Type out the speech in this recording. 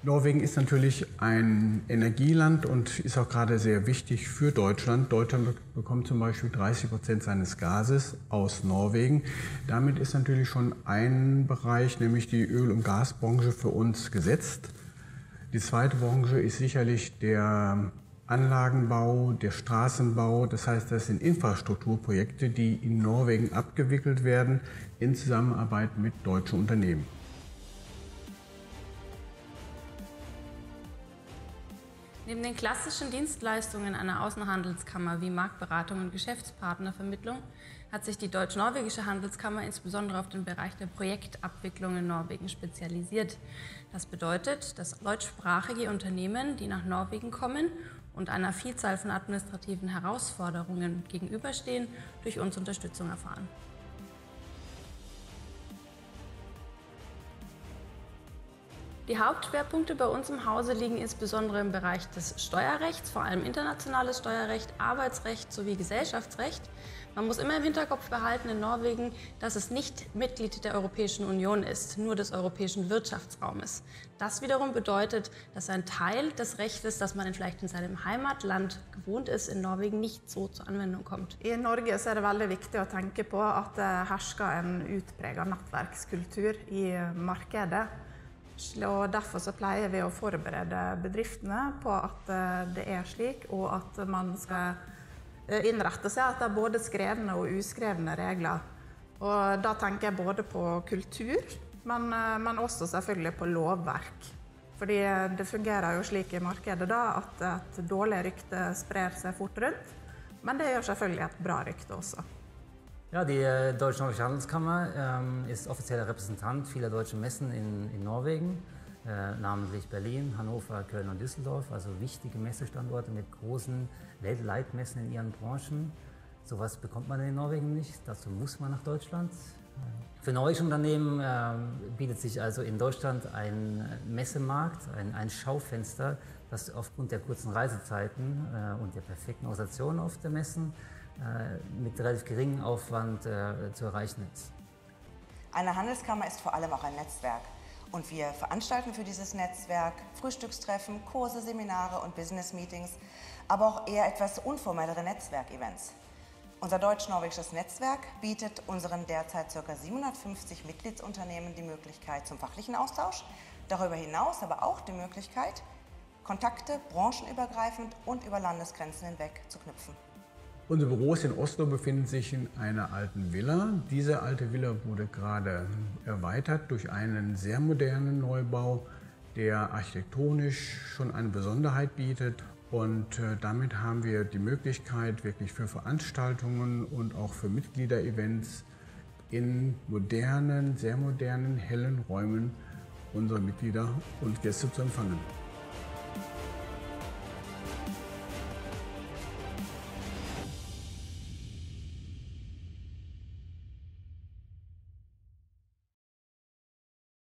Norwegen ist natürlich ein Energieland und ist auch gerade sehr wichtig für Deutschland. Deutschland bekommt zum Beispiel 30% seines Gases aus Norwegen. Damit ist natürlich schon ein Bereich, nämlich die Öl- und Gasbranche, für uns gesetzt. Die zweite Branche ist sicherlich der Anlagenbau, der Straßenbau. Das heißt, das sind Infrastrukturprojekte, die in Norwegen abgewickelt werden in Zusammenarbeit mit deutschen Unternehmen. Neben den klassischen Dienstleistungen einer Außenhandelskammer wie Marktberatung und Geschäftspartnervermittlung hat sich die Deutsch-Norwegische Handelskammer insbesondere auf den Bereich der Projektabwicklung in Norwegen spezialisiert. Das bedeutet, dass deutschsprachige Unternehmen, die nach Norwegen kommen und einer Vielzahl von administrativen Herausforderungen gegenüberstehen, durch uns Unterstützung erfahren. Die Hauptschwerpunkte bei uns im Hause liegen insbesondere im Bereich des Steuerrechts, vor allem internationales Steuerrecht, Arbeitsrecht sowie Gesellschaftsrecht. Man muss immer im Hinterkopf behalten in Norwegen, dass es nicht Mitglied der Europäischen Union ist, nur des europäischen Wirtschaftsraumes. Das wiederum bedeutet, dass ein Teil des Rechtes, das man vielleicht in seinem Heimatland gewohnt ist, in Norwegen nicht so zur Anwendung kommt. I Norge så det veldig viktig å tenke på at det hersker en utpreget nettverkskultur i markedet. Og derfor så pleier vi å forberede bedriftene på at det er slik, og at man skal innrette seg at det er både skrevne og uskrevne regler. Og da tenker jeg både på kultur, men også selvfølgelig på lovverk. Fordi det fungerer jo slik i markedet da, at et dårlig rykte sprer seg fort rundt, men det gjør selvfølgelig et bra rykte også. Ja, die Deutsch-Norwegische Handelskammer ist offizieller Repräsentant vieler deutscher Messen in Norwegen, namentlich Berlin, Hannover, Köln und Düsseldorf, also wichtige Messestandorte mit großen Weltleitmessen in ihren Branchen. Sowas bekommt man in Norwegen nicht, dazu muss man nach Deutschland. Für norwegische Unternehmen bietet sich also in Deutschland ein Messemarkt, ein Schaufenster, das aufgrund der kurzen Reisezeiten und der perfekten Organisation auf der Messen mit relativ geringem Aufwand zu erreichen ist. Eine Handelskammer ist vor allem auch ein Netzwerk. Und wir veranstalten für dieses Netzwerk Frühstückstreffen, Kurse, Seminare und Business-Meetings, aber auch eher etwas unformellere Netzwerkevents. Unser deutsch-norwegisches Netzwerk bietet unseren derzeit ca. 750 Mitgliedsunternehmen die Möglichkeit zum fachlichen Austausch, darüber hinaus aber auch die Möglichkeit, Kontakte branchenübergreifend und über Landesgrenzen hinweg zu knüpfen. Unsere Büros in Oslo befinden sich in einer alten Villa. Diese alte Villa wurde gerade erweitert durch einen sehr modernen Neubau, der architektonisch schon eine Besonderheit bietet. Und damit haben wir die Möglichkeit, wirklich für Veranstaltungen und auch für Mitgliederevents in modernen, sehr modernen, hellen Räumen unsere Mitglieder und Gäste zu empfangen.